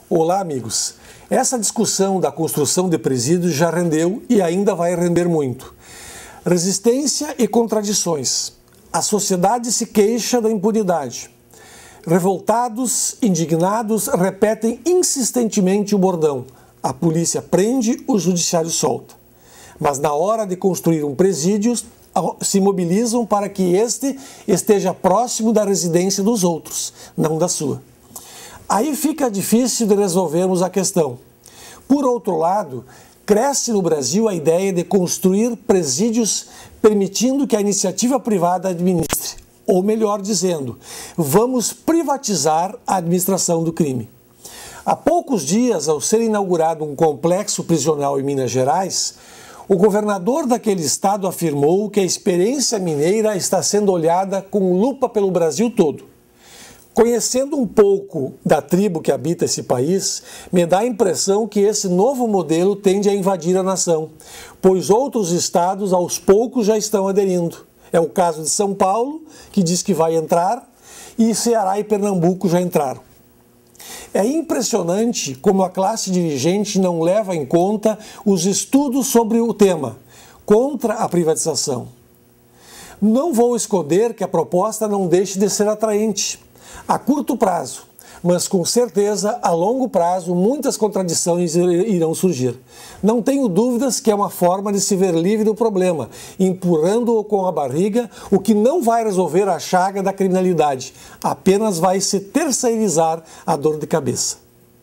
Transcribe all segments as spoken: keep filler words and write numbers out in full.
Olá, amigos. Essa discussão da construção de presídios já rendeu e ainda vai render muito. Resistência e contradições. A sociedade se queixa da impunidade. Revoltados, indignados, repetem insistentemente o bordão: a polícia prende, o judiciário solta. Mas na hora de construir um presídio, se mobilizam para que este esteja próximo da residência dos outros, não da sua. Aí fica difícil de resolvermos a questão. Por outro lado, cresce no Brasil a ideia de construir presídios permitindo que a iniciativa privada administre, ou melhor dizendo, vamos privatizar a administração do crime. Há poucos dias, ao ser inaugurado um complexo prisional em Minas Gerais, o governador daquele estado afirmou que a experiência mineira está sendo olhada com lupa pelo Brasil todo. Conhecendo um pouco da tribo que habita esse país, me dá a impressão que esse novo modelo tende a invadir a nação, pois outros estados aos poucos já estão aderindo. É o caso de São Paulo, que diz que vai entrar, e Ceará e Pernambuco já entraram. É impressionante como a classe dirigente não leva em conta os estudos sobre o tema, contra a privatização. Não vou esconder que a proposta não deixe de ser atraente a curto prazo, mas com certeza a longo prazo muitas contradições irão surgir. Não tenho dúvidas que é uma forma de se ver livre do problema, empurrando-o com a barriga, o que não vai resolver a chaga da criminalidade, apenas vai se terceirizar a dor de cabeça.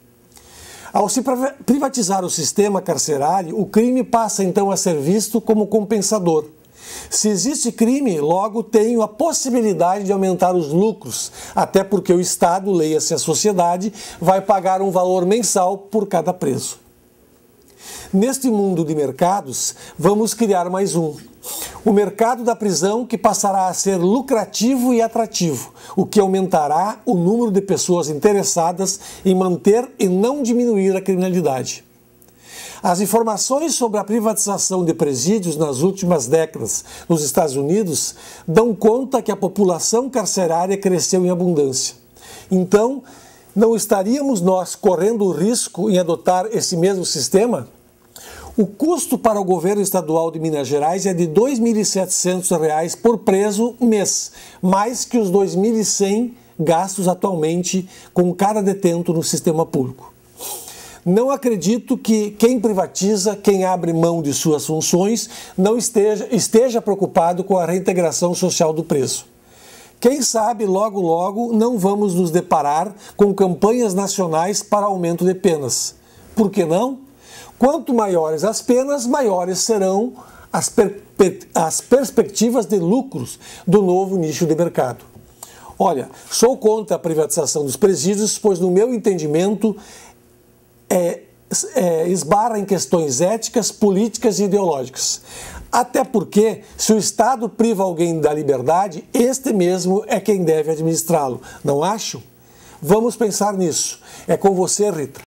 Ao se privatizar o sistema carcerário, o crime passa então a ser visto como compensador. Se existe crime, logo tenho a possibilidade de aumentar os lucros, até porque o Estado, leia-se a sociedade, vai pagar um valor mensal por cada preso. Neste mundo de mercados, vamos criar mais um. O mercado da prisão, que passará a ser lucrativo e atrativo, o que aumentará o número de pessoas interessadas em manter e não diminuir a criminalidade. As informações sobre a privatização de presídios nas últimas décadas nos Estados Unidos dão conta que a população carcerária cresceu em abundância. Então, não estaríamos nós correndo o risco em adotar esse mesmo sistema? O custo para o governo estadual de Minas Gerais é de dois mil e setecentos reais por preso mês, mais que os dois mil e cem gastos atualmente com cada detento no sistema público. Não acredito que quem privatiza, quem abre mão de suas funções, não esteja, esteja preocupado com a reintegração social do preso. Quem sabe, logo logo, não vamos nos deparar com campanhas nacionais para aumento de penas. Por que não? Quanto maiores as penas, maiores serão as, per as perspectivas de lucros do novo nicho de mercado. Olha, sou contra a privatização dos presídios, pois no meu entendimento É, é, esbarra em questões éticas, políticas e ideológicas. Até porque, se o Estado priva alguém da liberdade, este mesmo é quem deve administrá-lo. Não acham? Vamos pensar nisso. É com você, Rita.